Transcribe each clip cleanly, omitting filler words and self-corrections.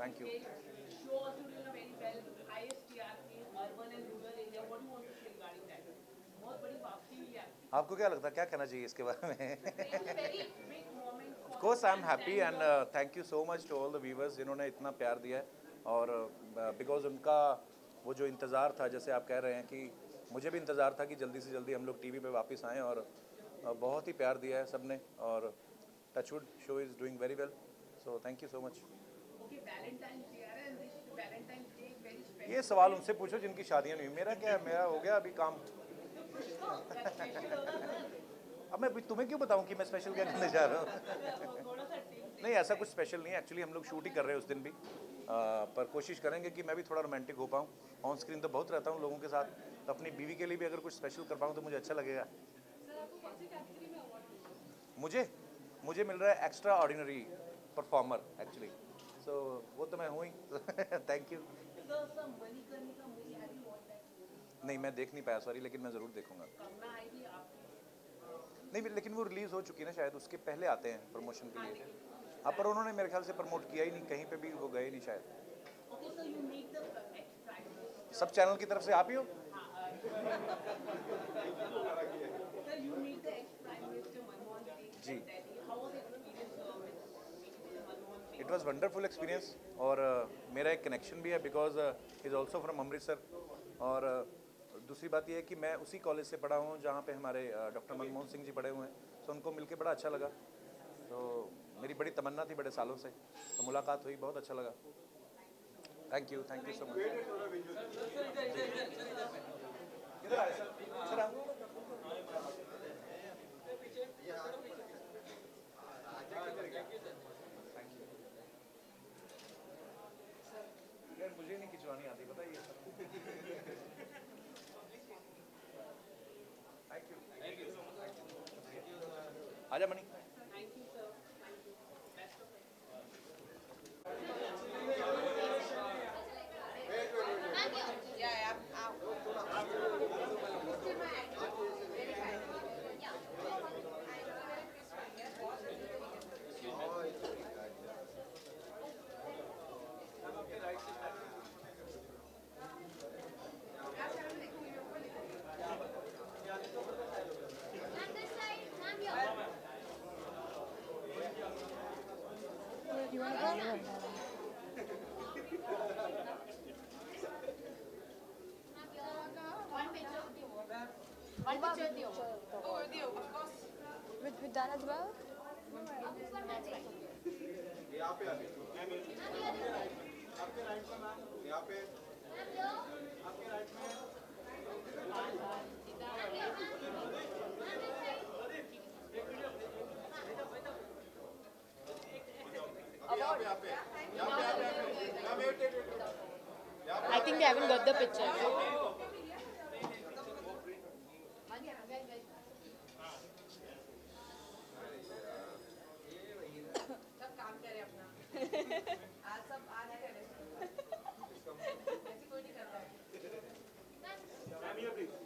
Thank you. Show also doing very well. Highest TRP, urban and rural area. What do you want to say regarding that? बहुत बड़ी वापसी हुई है आपकी. आपको क्या लगता है, क्या कहना चाहिए इसके बारे में? It's a very big moment Of for course, I'm fans happy and and thank you so much to all the viewers जिन्होंने इतना प्यार दिया है और because उनका वो जो इंतज़ार था, जैसे आप कह रहे हैं कि मुझे भी इंतज़ार था कि जल्दी से जल्दी हम लोग टीवी पे वापस आएँ और बहुत ही प्यार दिया है सबने और touchwood show is doing very well, so thank you so much. okay, Valentine's Day है and this Valentine's Day very special. ये सवाल उनसे पूछो जिनकी शादियाँ नहीं हुई. मेरा क्या है, मेरा हो गया अभी काम. अब मैं तुम्हें क्यों बताऊं कि मैं स्पेशल क्या करने जा रहा हूँ. नहीं, ऐसा कुछ स्पेशल नहीं है. एक्चुअली हम लोग शूट ही कर रहे हैं उस दिन भी, पर कोशिश करेंगे कि मैं भी थोड़ा रोमांटिक हो पाऊँ. ऑन स्क्रीन तो बहुत रहता हूँ लोगों के साथ, तो अपनी बीवी के लिए भी अगर कुछ स्पेशल कर पाऊँ तो मुझे अच्छा लगेगा. मुझे मिल रहा है extraordinary performer actually, so वो तो मैं हूँ ही. Thank you. नहीं, मैं देख नहीं पाया, सॉरी, लेकिन मैं ज़रूर देखूंगा. नहीं, लेकिन वो रिलीज़ हो चुकी है ना शायद, उसके पहले आते हैं प्रमोशन के लिए. हाँ, पर उन्होंने मेरे ख्याल से प्रमोट किया ही नहीं, कहीं पे भी वो गए नहीं शायद. सब चैनल की तरफ से आप ही हो. जी, इट वॉज़ वंडरफुल एक्सपीरियंस और मेरा एक कनेक्शन भी है because is also from Amritsar. और दूसरी बात यह है कि मैं उसी कॉलेज से पढ़ा हूँ जहाँ पे हमारे डॉक्टर मनमोहन सिंह जी पढ़े हुए हैं, तो उनको मिलके बड़ा अच्छा लगा. तो मेरी बड़ी तमन्ना थी बड़े सालों से, तो मुलाकात हुई, बहुत अच्छा लगा. Thank you so much. किधर आए सर, सर आओ. यार मुझे नहीं खिंचवानी आती, बताइए. Thank you. आजा Mani. You want to go? One picture दियो. Oh, दियो, of course. With that as well? यहाँ पे आगे. आपके राइट में मैम, यहाँ पे. आपके राइट में. I think they haven't got the picture. सब काम करे अपना. आज सब आज करे. ऐसी कोई नहीं करता है. मैम ये please.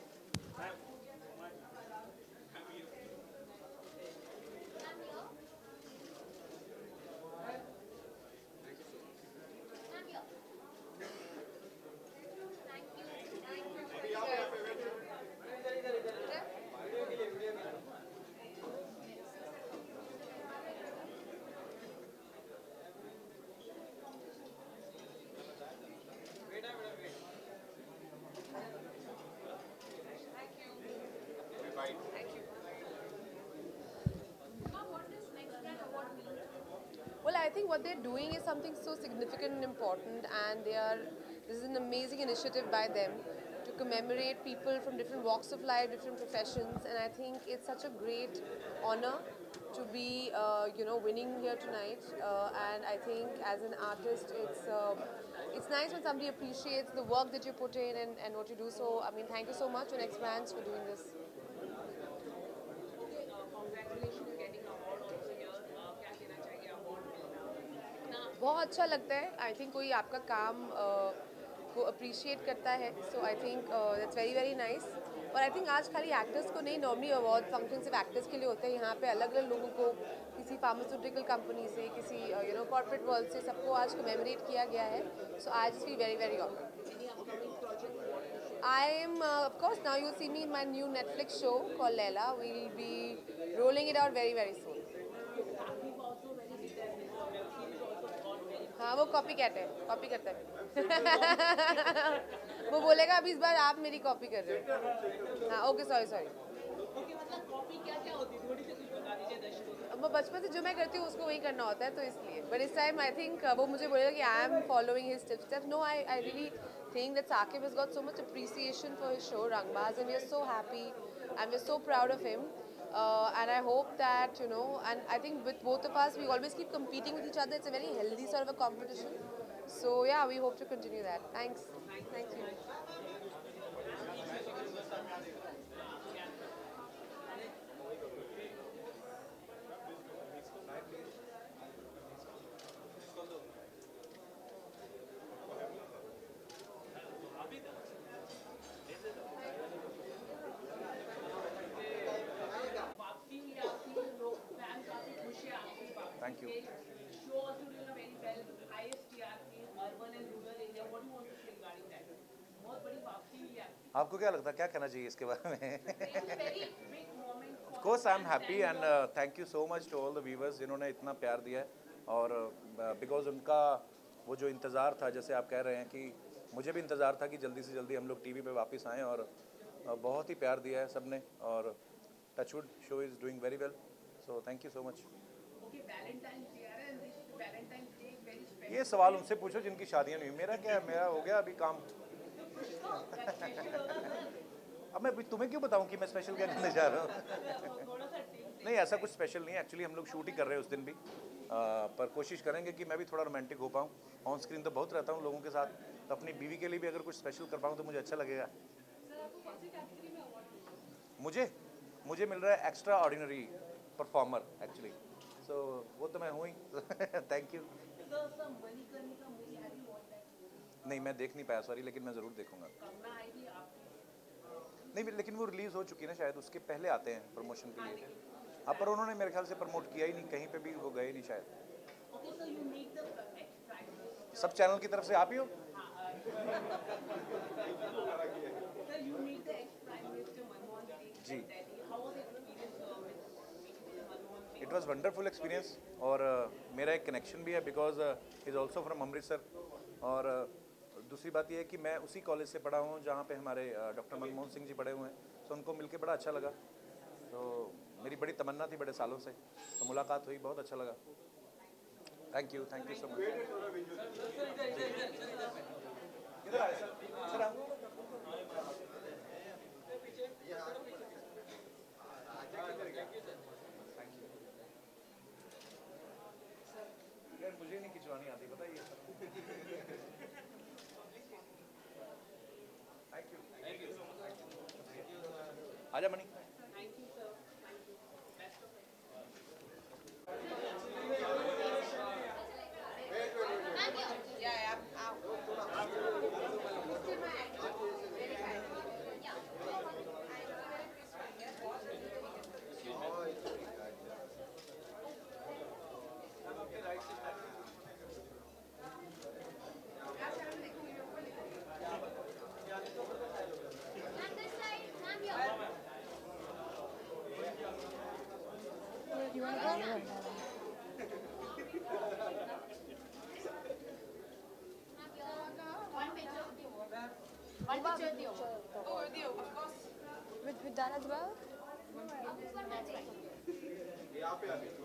Well, I think what they're doing is something so significant and important, and this is an amazing initiative by them to commemorate people from different walks of life, different professions, and I think it's such a great honor to be, winning here tonight. And I think as an artist, it's nice when somebody appreciates the work that you put in and what you do. So, I mean, thank you so much to Next Brands for doing this. Congratulations on getting an award also here. क्या कहना चाहिए award मिलना? बहुत अच्छा लगता है. I think कोई आपका काम को अप्रिशिएट करता है, so I think that's very very nice. और आई थिंक आज खाली एक्टर्स को नहीं, नॉर्मली अवार्ड फंक्शन सिर्फ एक्टर्स के लिए होते हैं. यहाँ पे अलग अलग लोगों को किसी फार्मास्यूटिकल कंपनी से, किसी कॉर्पोरेट वर्ल्ड से, सबको आज कमेमोरेट किया गया है. So I just feel very very honored. I am, of course, now you'll see me in my new Netflix show called Leila. We'll be rolling it out very, very soon. हाँ वो copy cat है, copy करता है. वो बोलेगा अभी इस बार आप मेरी कॉपी कर रहे हो. हाँ ओके सॉरी. वो बचपन से जो मैं करती हूँ उसको वही करना होता है तो इसलिए. बट इस टाइम आई थिंक वो मुझे बोलेगा कि I am following his steps. No I really think that Saqib has got so much appreciation for his show Rangbaaz, and we are so happy and we're so proud of him, and I hope that and I think with both of us we always keep competing with each other. It's a very healthy sort of a competition, so yeah, we hope to continue that. Thanks. Thank you. Thank you. Show also doing a very well. ISTR in urban and rural area. What do you want to say regarding that? बहुत बड़ी वापसी हुई है. आपको क्या लगता है, क्या कहना चाहिए इसके बारे में? Very big moment. Of course, I'm happy and thank you so much to all the viewers जिन्होंने इतना प्यार दिया है. और because उनका वो जो इंतज़ार था, जैसे आप कह रहे हैं कि मुझे भी इंतज़ार था कि जल्दी से जल्दी हम लोग टीवी पे वापस आएँ, और बहुत ही प्यार दिया है सबने, और touchwood show is doing very well, so thank you so much. ये सवाल उनसे पूछो जिनकी शादियां नहीं हुई. मेरा क्या है, मेरा हो गया अभी काम. अब मैं तुम्हें क्यों बताऊं कि मैं स्पेशल क्या करने जा रहा हूँ. नहीं, ऐसा कुछ स्पेशल नहीं है. एक्चुअली हम लोग शूट ही कर रहे हैं उस दिन भी, पर कोशिश करेंगे कि मैं भी थोड़ा रोमांटिक हो पाऊँ. ऑन स्क्रीन तो बहुत रहता हूँ लोगों के साथ, तो अपनी बीवी के लिए भी अगर कुछ स्पेशल कर पाऊँ तो मुझे अच्छा लगेगा. मुझे मिल रहा है extraordinary performer actually, so वो तो मैं हूँ ही. Thank you. नहीं, मैं देख नहीं पाया, सॉरी, लेकिन मैं ज़रूर देखूंगा. नहीं, लेकिन वो रिलीज़ हो चुकी है ना शायद, उसके पहले आते हैं प्रमोशन के लिए. अब पर उन्होंने मेरे ख्याल से प्रमोट किया ही नहीं, कहीं पे भी वो गए नहीं शायद. सब चैनल की तरफ से आप ही हो. जी, इट वॉज वंडरफुल एक्सपीरियंस, और मेरा एक कनेक्शन भी है because is also from Amritsar. और दूसरी बात यह है कि मैं उसी कॉलेज से पढ़ा हूँ जहाँ पे हमारे डॉक्टर मनमोहन सिंह जी पढ़े हुए हैं, तो उनको मिलके बड़ा अच्छा लगा. तो मेरी बड़ी तमन्ना थी बड़े सालों से, तो मुलाकात हुई, बहुत अच्छा लगा. Thank you so much. इधर आए सर. मुझे नहीं खिंचवानी आती, बताइए. Thank you. आजा Mani. With that as well? यहाँ पे आपके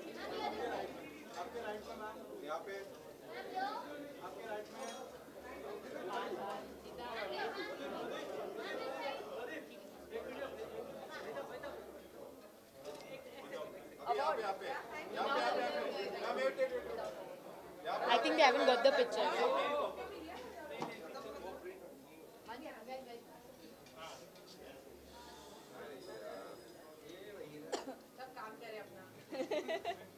राइट में मैम, यहाँ पे आपके राइट में. I think they haven't got the picture. सब काम करे अपना.